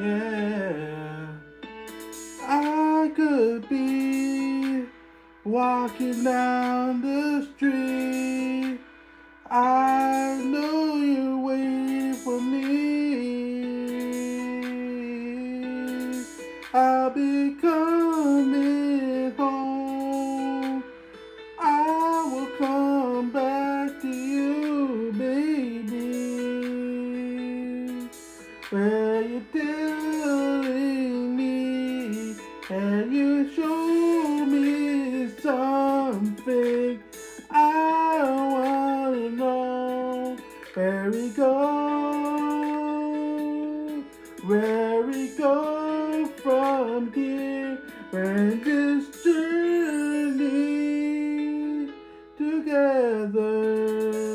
Yeah, I could be walking down the street. I know you're waiting for me. I'll be coming home. I will come back to you, baby. Where you're telling me and you show me something I wanna know. Where we go from here, when this journey together.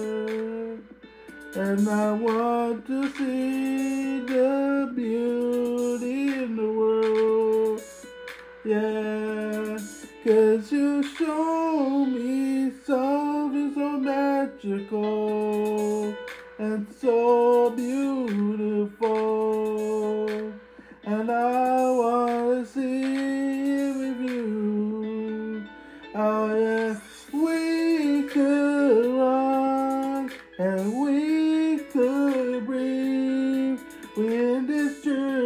And I want to see the beauty in the world. Yeah, 'cause you show me something so magical and so beautiful. And I wanna see it with you. Oh yeah, we could run and we could breathe in this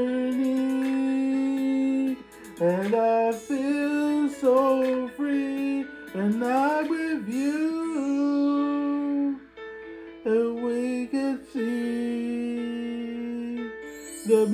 journey. And I feel so free when I'm with you. And we can see the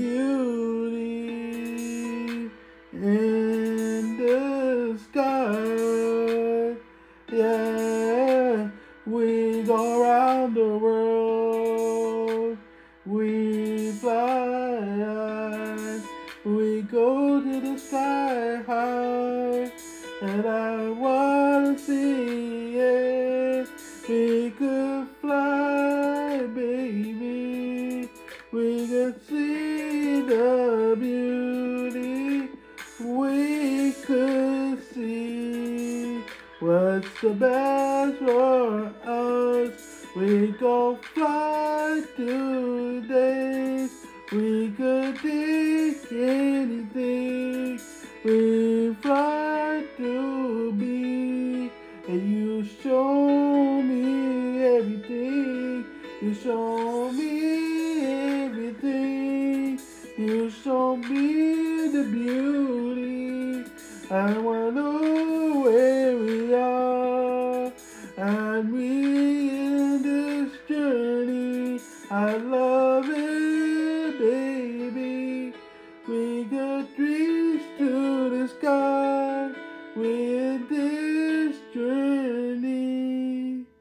beauty in the sky. Yeah, we go around the world. We fly high. We go to the sky high. And I wanna see it. We could fly, baby. We could see the beauty. We could see what's the best for us. We go fly to days. We could take anything. We fly to be. And you show me everything. You show me everything. You show me the beauty. I wanna know where we are. And we in this journey. I love